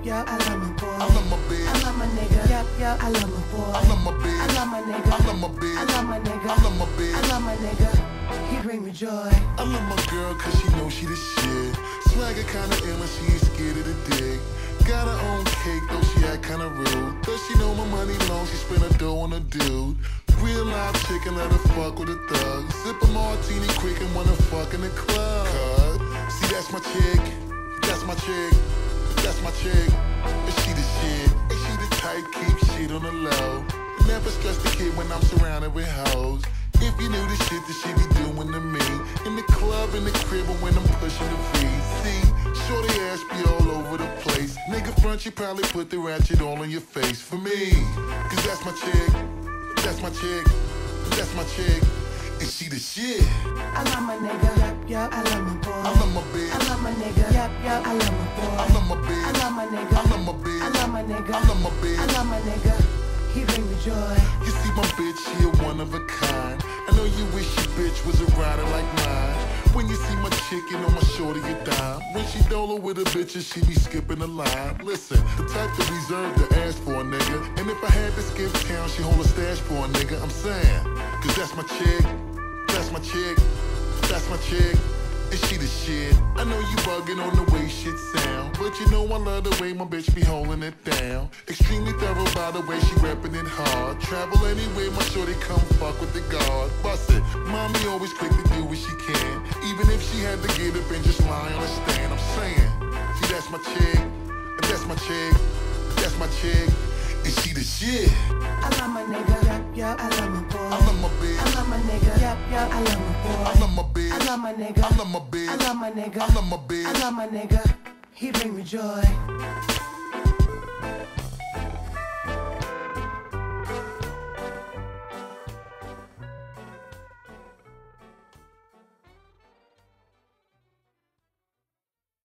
yup, I love my boy. I love my bitch. I love my nigga. Yup, yup, I love my boy. I love my bitch. I love my nigga. I love my bitch. I love my nigga. I love my bitch. I love my nigga. He bring me joy. I love my girl cause she knows she the shit. Swagger kinda ill and she ain't scared of the dick. Got her own cake though she act kinda rude. Does she know my money long, she spend her dough on a dude. Real live chicken, let her fuck with a thug. Sip a martini quick and wanna fuck in the club. See that's my chick, that's my chick, that's my chick. And she the shit, and she the type keep shit on the low. Never stress the kid when I'm surrounded with hoes. If you knew the shit that she be doing to me in the club, in the crib, or when I'm pushing the VC. Shorty ass be all over the place. Nigga front, she probably put the ratchet all on your face for me. Cause that's my chick, that's my chick, that's my chick. And she the shit. I love my nigga. Yup, yup, I love my boy. I love my bitch. I love my nigga. Yup, yup, I love my boy. I love my bitch. I love my nigga. I love my bitch. I love my nigga. I love my bitch. I love my nigga. He bring me joy. You see my bitch, she a one of a kind. I know you wish your bitch was a rider like mine. When you see my chick, you know my shorty a dime. When she dolo with her bitches, she be skipping the line. Listen, the type to reserve to ask for a nigga. And if I had to skip town, she hold a stash for a nigga. I'm saying, cause that's my chick, that's my chick, that's my chick. And she the shit. I know you bugging on the way shit sound, but you know I love the way my bitch be holding it down. Extremely thorough by the way she reppin' it hard. Travel anywhere, my shorty come fuck with the guard. Bust it, mommy always quick to do what she can, even if she had to get up and just lie on a stand. I'm saying, see that's my chick, that's my chick, that's my chick. And she the shit. I love my nigga. Yup, yup, I love my boy. I love my bitch. I love my nigga. Yup, yup, I love my boy. I love my bitch. I love my nigga. I love my bitch. I love my nigga. I love my bitch. I love my nigga. He bring me joy.